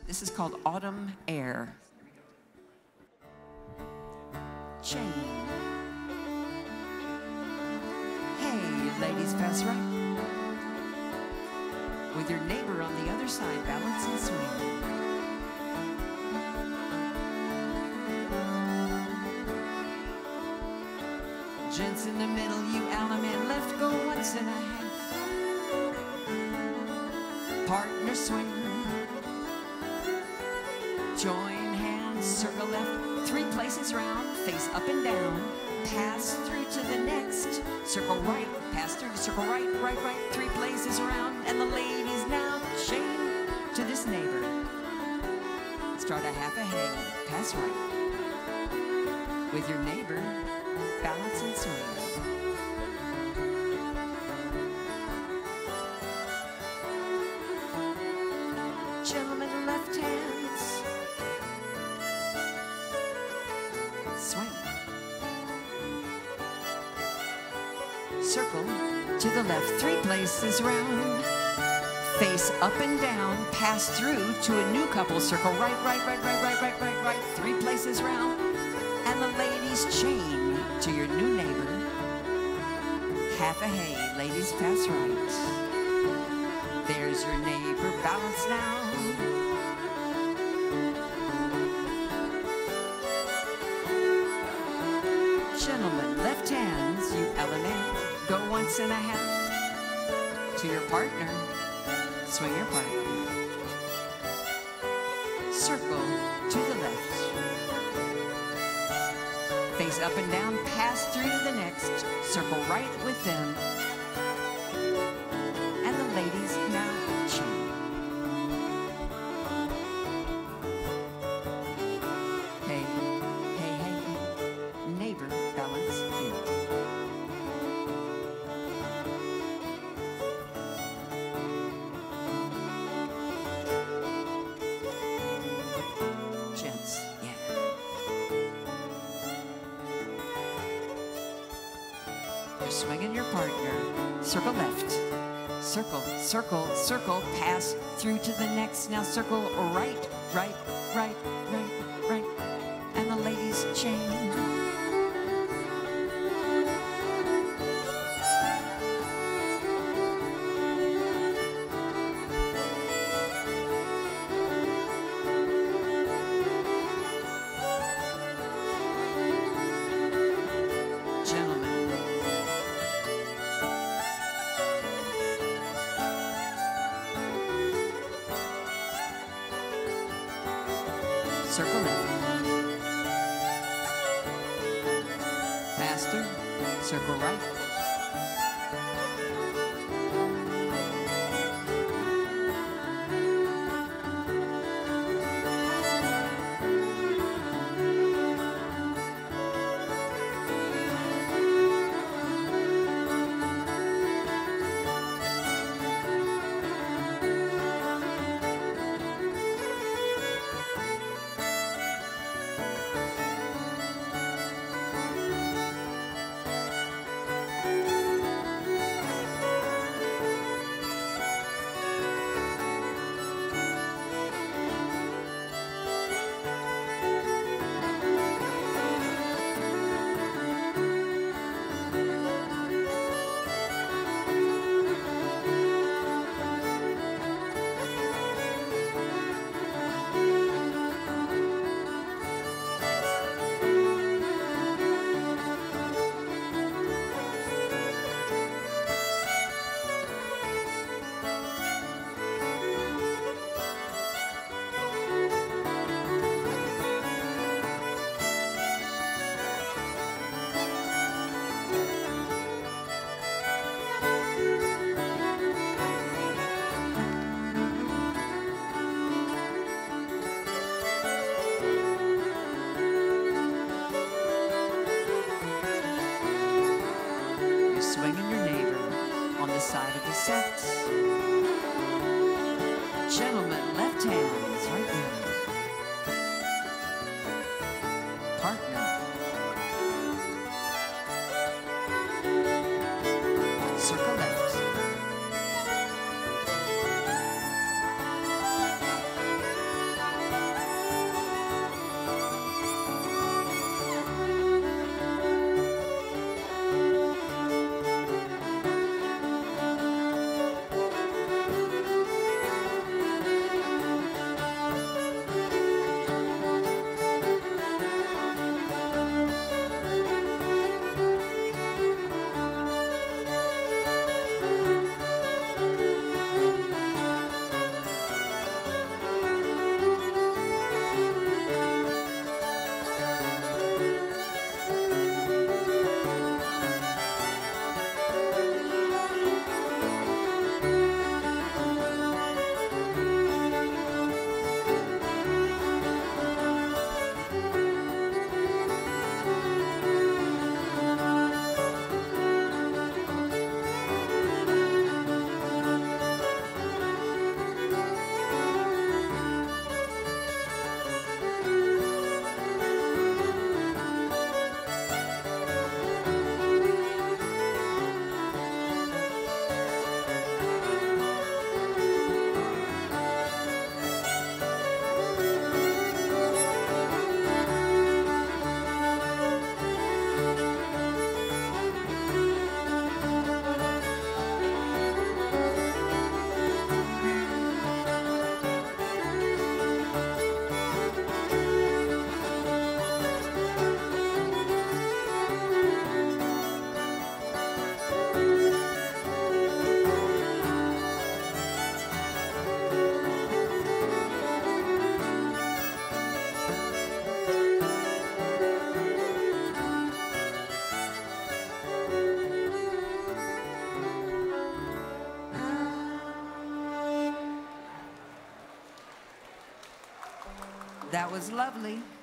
This is called Autumn Air. Chain. Hey, ladies, pass right. With your neighbor on the other side, balance and swing. Gents in the middle, you allemande left, go once and a half. Partner swing. Join hands, circle left, 3 places round, face up and down, pass through to the next, circle right, pass through to circle right, right, right, 3 places around, and the ladies now chain to this neighbor. Start a half a hay, pass right. With your neighbor, balance and swing. Gentlemen, left hands. Swing. Circle to the left, 3 places round. Face up and down, pass through to a new couple. Circle right, right, right, right, right, right, right, right, 3 places round. And the ladies chain to your new neighbor. Half a hay, ladies pass right. There's your neighbor, balance now. Gentlemen, left hands, you allemande, go once and a half. To your partner, swing your partner. Circle to the left. Face up and down, pass through to the next, circle right with them. And the ladies now chain. Hey, hey, hey, hey. Neighbor, balance here. Gents, yeah. You're swinging your partner. Circle left. Circle, circle, circle. Pass through to the next. Now circle right, right, right, right, right. And the ladies chain. Circle left. Faster. Circle right. Swinging your neighbor on the side of the set. Gentlemen, left hands right there. Partner. Circle left. That was lovely.